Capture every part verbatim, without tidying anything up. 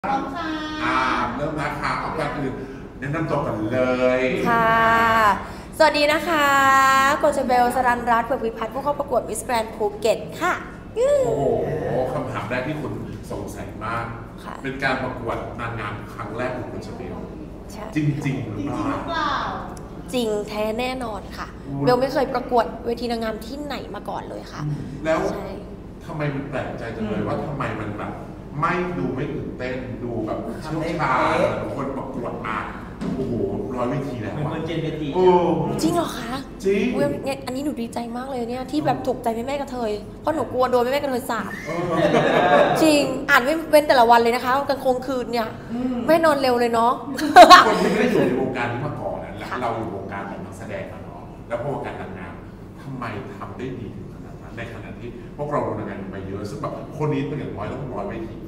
พร้อมค่ะอ่าเริ่มนะคะเอาแบบอื่นแนะนำตัวกันเลยค่ะสวัสดีนะคะโกเจเบลสรันรัตน์เผือกวิพัฒน์ผู้เข้าประกวดมิสแกรนด์ภูเก็ตค่ะโอ้โหคำถามแรกที่คุณสงสัยมากเป็นการประกวดนางงามครั้งแรกของโกเจเบลจริงจริงหรือเปล่าจริงแท้แน่นอนค่ะเบลไม่เคยประกวดเวทีนางงามที่ไหนมาก่อนเลยค่ะแล้วทำไมมันแปลกใจจังเลยว่าทำไมมันแบบไม่ดูไม่ตื่นเต้นดูแบบเชี่ยวชาญคนประกวดมาโอ้โหร้อยเวทีแล้วมันเจนเวทีจริงเหรอคะจริงเนี่ยอันนี้หนูดีใจมากเลยเนี่ยที่แบบถูกใจแม่แม่กระเทยเพราะหนูกลัวโดนแม่แม่กระเทยสาบจริงอ่านไม่เว้นแต่ละวันเลยนะคะกลางคงคืนเนี่ยไม่นอนเร็วเลยเนาะคนที่ไม่ได้อยู่ในวงการนี้มาก่อนนะเราอยู่วงการแบบนักแสดงมาเนาะแล้วพวกวงการนางงามทำไมทำได้ดีถึงขนาดนั้นในขณะที่พวกเราโดนนางงามไปเยอะซึ่งแบบคนนี้เป็นอย่างน้อยต้องร้อยเวที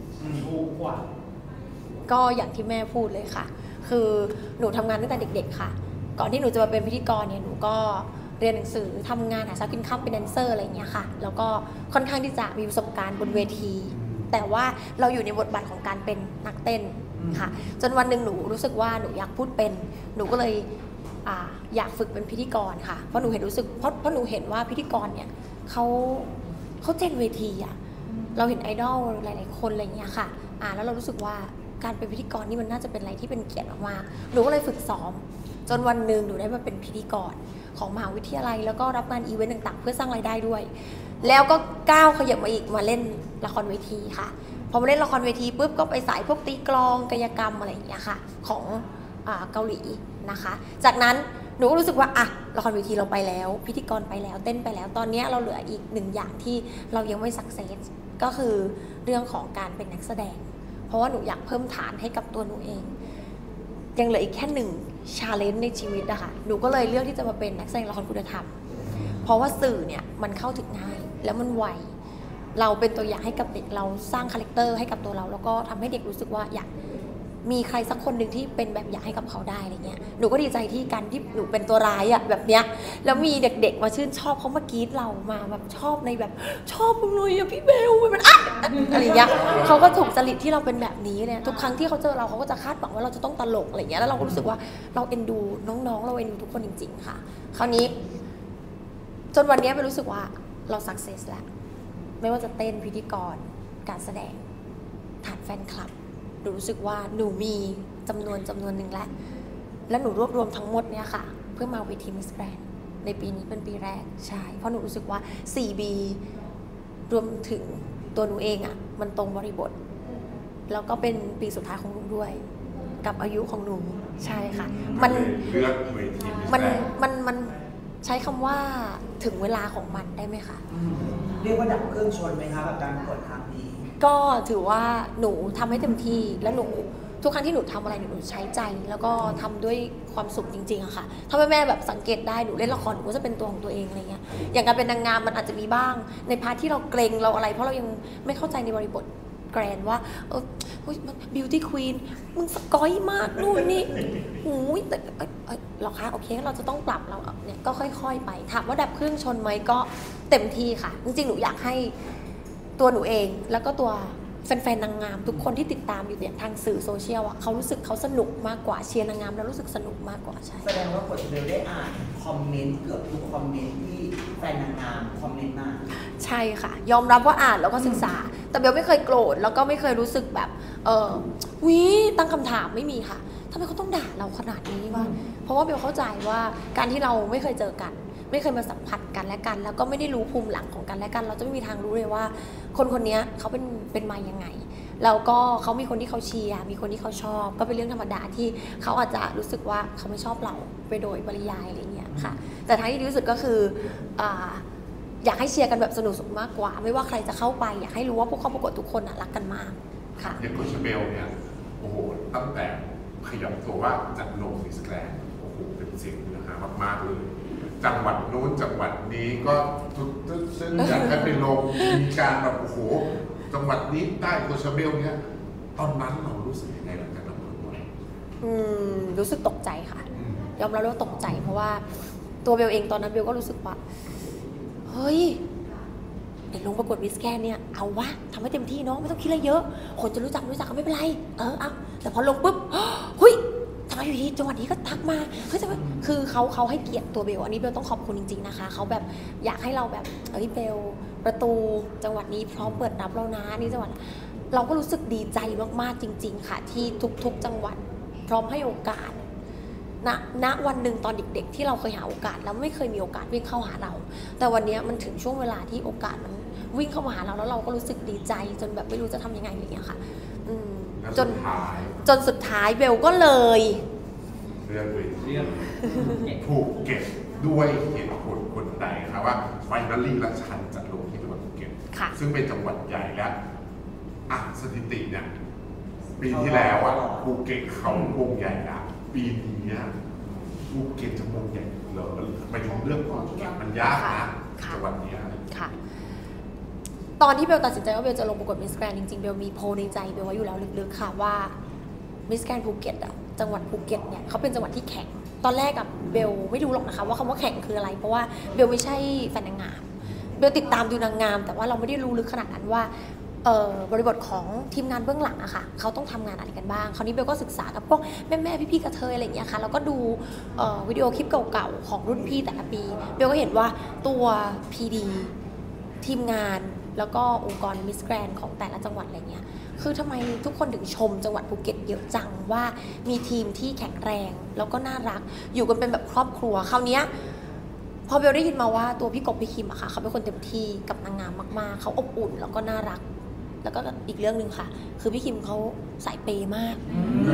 ก็อย่างที่แม่พูดเลยค่ะคือหนูทำงานตั้งแต่เด็กๆค่ะก่อนที่หนูจะมาเป็นพิธีกรเนี่ยหนูก็เรียนหนังสือทำงานหาเช้ากินค่ำเป็นแดนเซอร์อะไรอย่างเงี้ยค่ะแล้วก็ค่อนข้างที่จะมีประสบการณ์บนเวทีแต่ว่าเราอยู่ในบทบาทของการเป็นนักเต้นค่ะจนวันหนึ่งหนูรู้สึกว่าหนูอยากพูดเป็นหนูก็เลยอ่าอยากฝึกเป็นพิธีกรค่ะเพราะหนูเห็นรู้สึกเพราะเพราะหนูเห็นว่าพิธีกรเนี่ยเขาเขาเจนเวทีอะเราเห็นไอดอลหลายๆคนอะไรอย่างเงี้ยค่ะอ่าแล้วเรารู้สึกว่าการเป็นพิธีกรนี่มันน่าจะเป็นอะไรที่เป็นเกียรติมากๆหนูก็เลยฝึกซ้อมจนวันหนึ่งหนูได้มาเป็นพิธีกรของมหาวิทยาลัยแล้วก็รับงานอีเวนต์ต่างๆเพื่อสร้างรายได้ด้วยแล้วก็ก้าวขยับมาอีกมาเล่นละครเวทีค่ะพอมาเล่นละครเวทีปุ๊บก็ไปสายพวกตีกลองกายกรรมอะไรอย่างเงี้ยค่ะของเกาหลีนะคะจากนั้นหนูก็รู้สึกว่าอะละครเวทีเราไปแล้วพิธีกรไปแล้วเต้นไปแล้วตอนนี้เราเหลืออีกหนึ่งอย่างที่เรายังไม่สักเซสก็คือเรื่องของการเป็นนักแสดงเพราะว่าหนูอยากเพิ่มฐานให้กับตัวหนูเองยังเหลืออีกแค่หนึ่งชาเลนจ์ในชีวิตอะค่ะหนูก็เลยเลือกที่จะมาเป็นนักแสดงละครคุณธรรมเพราะว่าสื่อเนี่ยมันเข้าถึงง่ายแล้วมันไวเราเป็นตัวอย่างให้กับเด็กเราสร้างคาแรคเตอร์ให้กับตัวเราแล้วก็ทำให้เด็กรู้สึกว่าอยากมีใครสักคนหนึ่งที่เป็นแบบอย่างให้กับเขาได้อะไรเงี้ยหนูก็ดีใจที่การที่หนูเป็นตัวร้ายอะแบบเนี้ยแล้วมีเด็กๆมาชื่นชอบเขามากรี๊ดเรามาแบบชอบในแบบชอบเลยอะพี่เบลมันอะอะไรเงี้ยเขาก็ถูกจริตที่เราเป็นแบบนี้เนี่ยทุกครั้งที่เขาเจอเราเขาก็จะคาดหวังว่าเราจะต้องตลกอะไรเงี้ยแล้วเราก็รู้สึกว่าเราเอ็นดูน้องๆเราเอ็นดูทุกคนจริงๆค่ะคราวนี้จนวันนี้ไปรู้สึกว่าเราสักเซสแล้วไม่ว่าจะเต้นพิธีกรการแสดงฐานแฟนคลับหนูรู้สึกว่าหนูมีจำนวนจำนวนหนึ่งแล้วและหนูรวบรวมทั้งหมดเนี่ยค่ะเพื่อมาเวทีมิสแกรนด์ในปีนี้เป็นปีแรกใช่เพราะหนูรู้สึกว่า โฟร์ บี รวมถึงตัวหนูเองอ่ะมันตรงบริบทแล้วก็เป็นปีสุดท้ายของหนูด้วยกับอายุของหนูใช่ค่ะมันเลือกเวทีมันมันมันใช้คำว่าถึงเวลาของมันได้ไหมคะเรียกว่าดับเครื่องชนไหมคะกับการประกวดครั้งนี้ก็ถือว่าหนูทำให้เต็มที่และหนูทุกครั้งที่หนูทำอะไรหนูใช้ใจแล้วก็ทำด้วยความสุขจริงๆอะค่ะถ้าแม่แม่แบบสังเกตได้หนูเล่นละครหนูก็จะเป็นตัวของตัวเองอะไรเงี้ยอย่างการเป็นนางงามมันอาจจะมีบ้างในพาร์ทที่เราเกรงเราอะไรเพราะเรายังไม่เข้าใจในบริบทแกรนว่าเออมันบิวตี้ควีนมึงสกอยมากนู่นนี่โอ้ยแต่เราคะโอเคเราจะต้องปรับเราเนี่ยก็ค่อยๆไปถามว่าดับเครื่องชนไหมก็เต็มที่ค่ะจริงๆหนูอยากให้ตัวหนูเองแล้วก็ตัวแฟนๆนางงามทุกคนที่ติดตามอยู่เนี่ยทางสื่อโซเชียลอ่ะเขารู้สึกเขาสนุกมากกว่าเชียร์นางงามแล้วรู้สึกสนุกมากกว่าใช่แสดงว่าโกเจเบลได้อ่านคอมเมนต์เกือบทุกคอมเมนต์ที่แฟนนางงามคอมเมนต์มาใช่ค่ะยอมรับว่าอ่านแล้วก็ศึกษาแต่เบลไม่เคยโกรธแล้วก็ไม่เคยรู้สึกแบบเออวิตั้งคำถามไม่มีค่ะทำไมเขาต้องด่าเราขนาดนี้วะเพราะว่าเบลเข้าใจว่าการที่เราไม่เคยเจอกันไม่เคยมาสัมผัสกันและกันแล้วก็ไม่ได้รู้ภูมิหลังของกันและกันเราจะไม่มีทางรู้เลยว่าคนคนนี้เขาเป็นเป็นมายังไงแล้วก็เขามีคนที่เขาเชียร์มีคนที่เขาชอบก็เป็นเรื่องธรรมดาที่เขาอาจจะรู้สึกว่าเขาไม่ชอบเราไปโดยปริยายอะไรเงี้ยค่ะแต่ท้ายที่ดีที่สุดก็คืออยากให้เชียร์กันแบบสนุกสุดมากกว่าไม่ว่าใครจะเข้าไปอยากให้รู้ว่าพวกเข้าประกวดทุกคนรักกันมากค่ะอย่างโกเจเบลเนี่ยโอ้โหตั้งแต่ขยับตัวว่าจะลงมิสแกรนด์โอ้โหเป็นเสียงเนื้อหามากๆเลยจังหวัดนู้นจังหวัดนี้ก็ซึ่งอยากให้ไปลงมีการแบบโอ้โหจังหวัดนี้ใต้โกเจเบลเนี่ยตอนนั้นเรารู้สึกยังไงหลังจากนั้นอืมรู้สึกตกใจค่ะยอมรับว่าตกใจเพราะว่าตัวเบลเองตอนนั้นเบลก็รู้สึกว่าเฮ้ยเด็กลงประกวดมิสแกรนด์เนี่ยเอาวะทำให้เต็มที่เนาะไม่ต้องคิดอะไรเยอะคนจะรู้จักไม่รู้จักก็ไม่เป็นไรเออเอาแต่พอลงปุ๊บหุ้ยทำไมอยู่ดีจังหวัดนี้ก็ทักมาเฮ้ยจะคือเขาเขาให้เกียรติตัวเบลอันนี้เบลต้องขอบคุณจริงๆนะคะเขาแบบอยากให้เราแบบเอ้ยเบลประตูจังหวัดนี้พร้อมเปิดรับเรานะนี่จังหวัดเราก็รู้สึกดีใจมากๆจริงๆค่ะที่ทุกๆจังหวัดพร้อมให้โอกาสณณวันหนึ่งตอนเด็กๆที่เราเคยหาโอกาสแล้วไม่เคยมีโอกาสวิ่งเข้าหาเราแต่วันนี้มันถึงช่วงเวลาที่โอกาสมันวิ่งเข้ามาหาเราแล้วเราก็รู้สึกดีใจจนแบบไม่รู้จะทำยังไงอย่างเงี้ยค่ะจนจนสุดท้ายเบลก็เลยเรื่องเวทีภูเก็ตด้วยเหตุผลคนใดครับว่าไฟนอลลี่และฉันจะลงที่จังหวัดภูเก็ตซึ่งเป็นจังหวัดใหญ่และอ่ะสถิติเนี่ยปีที่แล้วอ่ะภูเก็ตเขาวงใหญ่อะปีนี้ภูเก็ตจะวงใหญ่เหรอไปถึงเรื่องภูเก็ตมันยากนะจังหวัดนี้ค่ะตอนที่เบลตัดสินใจว่าเบลจะลงประกวดมิสแกรนด์จริงๆเบลมีโพลในใจเบลไว้อยู่แล้วลึกๆค่ะว่ามิสแกรนด์ภูเก็ตอะจังหวัดภูเก็ตเนี่ยเขาเป็นจังหวัดที่แข็งตอนแรกกับเบลไม่รู้หรอกนะคะว่าคำว่าแข็งคืออะไรเพราะว่าเบลไม่ใช่แฟนนางงามเบลติดตามดูนางงามแต่ว่าเราไม่ได้รู้ลึกขนาดนั้นว่าบริบทของทีมงานเบื้องหลังอะค่ะเขาต้องทำงานอะไรกันบ้างคราวนี้เบลก็ศึกษากับพวกแม่ๆพี่ๆกระเทยอะไรอย่างเงี้ยค่ะแล้วก็ดูวิดีโอคลิปเก่าๆของรุ่นพี่แต่ละปีเบลก็เห็นว่าตัว พี ดี ทีมงานแล้วก็องค์กรมิสแกรนด์ของแต่ละจังหวัดอะไรเงี้ยคือทำไมทุกคนถึงชมจังหวัดภูเก็ตเยอะจังว่ามีทีมที่แข็งแรงแล้วก็น่ารักอยู่กันเป็นแบบครอบครัวคราวนี้พอเบลได้ยินมาว่าตัวพี่กบพี่คิมอะค่ะเขาเป็นคนเต็มที่กับนางงามมากๆเขาอบอุ่นแล้วก็น่ารักแล้วก็อีกเรื่องหนึ่งค่ะคือพี่คิมเขาสายเปย์มาก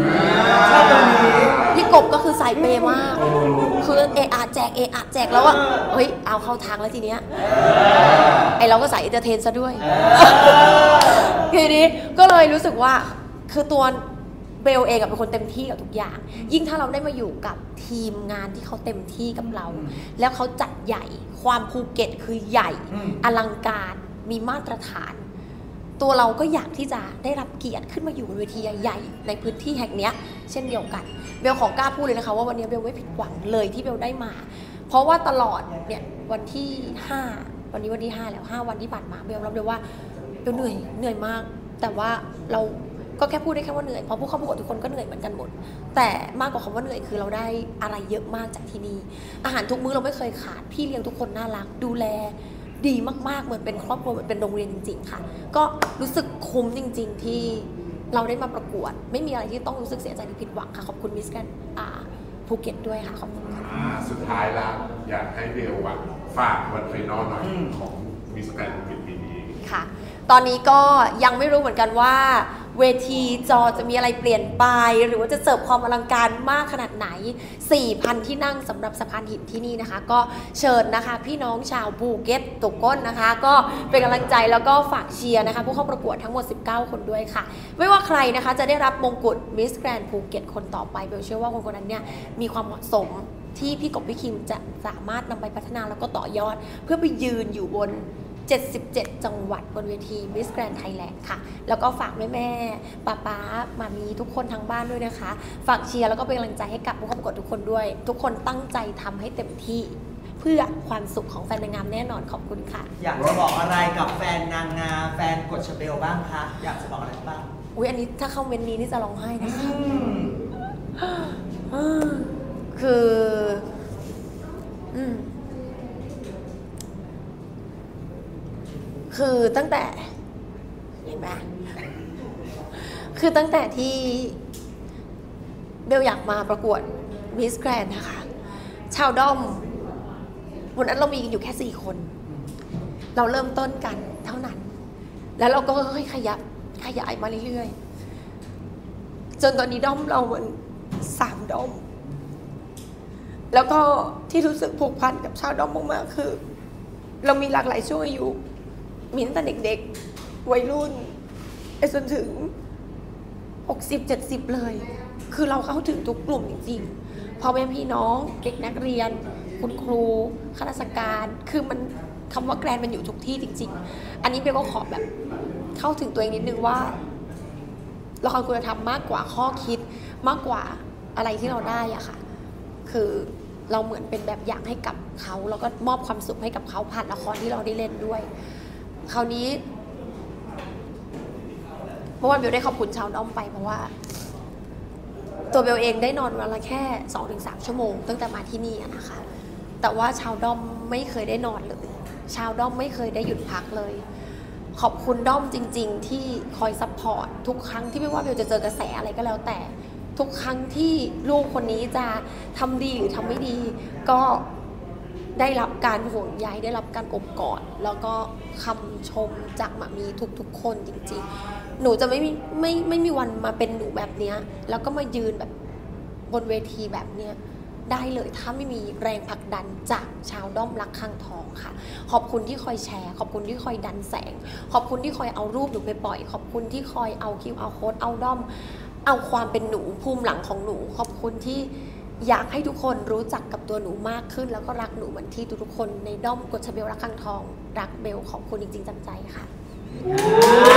พี่กบก็คือสายเปย์มากคือเออาแจกเออาแจกแล้วอะเฮ้ยเอาเข้าทางแล้วทีเนี้ยไอเราก็สายเอนเตอร์เทนซะด้วยทีนี้ก็เลยรู้สึกว่าคือตัวเบลเองเป็นคนเต็มที่กับทุกอย่างยิ่งถ้าเราได้มาอยู่กับทีมงานที่เขาเต็มที่กับเราแล้วเขาจัดใหญ่ความภูเก็ตคือใหญ่อลังการมีมาตรฐานตัวเราก็อยากที่จะได้รับเกียรติขึ้นมาอยู่บนเวทีใหญ่ๆในพื้นที่แห่งนี้เช่นเดียวกันเบลขอกล้าพูดเลยนะคะว่าวันนี้เบลไม่ผิดหวังเลยที่เบลได้มาเพราะว่าตลอดเนี่ยวันที่ห้าวันนี้วันที่ห้าแล้วห้าวันที่ผ่านมาเบลรับเลยว่าเบลเหนื่อยเหนื่อยมากแต่ว่าเราก็แค่พูดได้แค่ว่าเหนื่อยเพราะผู้เข้าประกวดทุกคนก็เหนื่อยเหมือนกันหมดแต่มากกว่าคำว่าเหนื่อยคือเราได้อะไรเยอะมากจากที่นี่อาหารทุกมื้อเราไม่เคยขาดพี่เลี้ยงทุกคนน่ารักดูแลดีมากๆเหมือนเป็นครอบครัวเหมือนเป็นโรงเรียนจริงๆค่ะก็รู้สึกคุ้มจริงๆที่เราได้มาประกวดไม่มีอะไรที่ต้องรู้สึกเสียใจหรือผิดหวังค่ะขอบคุณมิสแกรนด์ภูเก็ตด้วยค่ะขอบคุณค่ะสุดท้ายละอยากให้เบลอะฝากวันไฟนอลหน่อยของมิสแกรนด์ภูเก็ตปีนี้ค่ะตอนนี้ก็ยังไม่รู้เหมือนกันว่าเวทีจอจะมีอะไรเปลี่ยนไปหรือว่าจะเสิร์ฟความอลังการมากขนาดไหน สี่พัน ที่นั่งสำหรับสะพานหินที่นี่นะคะก็เชิญนะคะพี่น้องชาวภูเก็ตตุกก้นนะคะก็เป็นกำลังใจแล้วก็ฝากเชียร์นะคะผู้เข้าประกวดทั้งหมดสิบเก้าคนด้วยค่ะไม่ว่าใครนะคะจะได้รับมงกุฎมิสแกรนด์ภูเก็ตคนต่อไปเบลเชื่อว่าคนคนนั้นเนี่ยมีความเหมาะสมที่พี่กบพี่คิมจะสามารถนำไปพัฒนาแล้วก็ต่อยอดเพื่อไปยืนอยู่บนเจ็ดสิบเจ็ดจังหวัดบนเวที Miss Grand Thailand ค่ะแล้วก็ฝากแม่แม่ป้าป้ามามีทุกคนทางบ้านด้วยนะคะฝากเชียร์แล้วก็เป็นกำลังใจให้กับผู้เข้าประกวดทุกคนด้วยทุกคนตั้งใจทำให้เต็มที่เพื่อความสุขของแฟนนางงามแน่นอนขอบคุณค่ะอยากจะบอกอะไรกับแฟนนางงามแฟนกดชเบลบ้างคะอยากจะบอกอะไรบ้างอุ๊ยอันนี้ถ้าเข้าเมนนี้นี่จะร้องไห้นะคะคืออืมคือตั้งแต่เห็นไหมคือตั้งแต่ที่เบลอยากมาประกวดมิสแกรนด์นะคะชาวด้อมวันนั้นเรามีอยู่แค่สี่คนเราเริ่มต้นกันเท่านั้นแล้วเราก็ค่อยๆขยับขยายมาเรื่อยๆจนตอนนี้ด้อมเรามันสามด้อมแล้วก็ที่รู้สึกผูกพันกับชาวด้อมมากๆคือเรามีหลากหลายช่วงอายุมีตั้งแต่เด็กๆวัยรุ่นไปจนถึงหกสิบ เจ็ดสิบเลยคือเราเข้าถึงทุกกลุ่มจริงๆพ่อแม่พี่น้องเด็กนักเรียนคุณครูข้าราชการคือมันคำว่าแกรนมันอยู่ทุกที่จริงๆอันนี้เบลก็ขอแบบเข้าถึงตัวเองนิดนึงว่าละครคุณธรรมมากกว่าข้อคิดมากกว่าอะไรที่เราได้อะค่ะคือเราเหมือนเป็นแบบอย่างให้กับเขาแล้วก็มอบความสุขให้กับเขาผ่านละครที่เราได้เล่นด้วยคราวนี้เมื่อวานเบลได้ขอบคุณชาวด้อมไปเพราะว่าตัวเบลเองได้นอนวันละแค่ สองถึงสาม ชั่วโมงตั้งแต่มาที่นี่นะคะแต่ว่าชาวด้อมไม่เคยได้นอนเลยชาวด้อมไม่เคยได้หยุดพักเลยขอบคุณด้อมจริงๆที่คอยซัพพอร์ตทุกครั้งที่ไม่ว่าเบลจะเจอกระแสอะไรก็แล้วแต่ทุกครั้งที่ลูกคนนี้จะทำดีหรือทำไม่ดีก็ได้รับการห่วงใยได้รับการอบกอดแล้วก็คำชมจากหมามีทุกๆคนจริงๆหนูจะไม่มีไม่ไม่มีวันมาเป็นหนูแบบเนี้ยแล้วก็มายืนแบบบนเวทีแบบเนี้ยได้เลยถ้าไม่มีแรงผลักดันจากชาวด้อมรักข้างทองค่ะขอบคุณที่คอยแชร์ขอบคุณที่คอยดันแสงขอบคุณที่คอยเอารูปหนูไปปล่อยขอบคุณที่คอยเอาคิวเอาโค้ดเอาด้อมเอาความเป็นหนูภูมิหลังของหนูขอบคุณที่อยากให้ทุกคนรู้จักกับตัวหนูมากขึ้นแล้วก็รักหนูเหมือนที่ทุกๆคนในด้อมกฎชเบลรักข้างทองรักเบลขอบคุณจริงๆจากใจค่ะ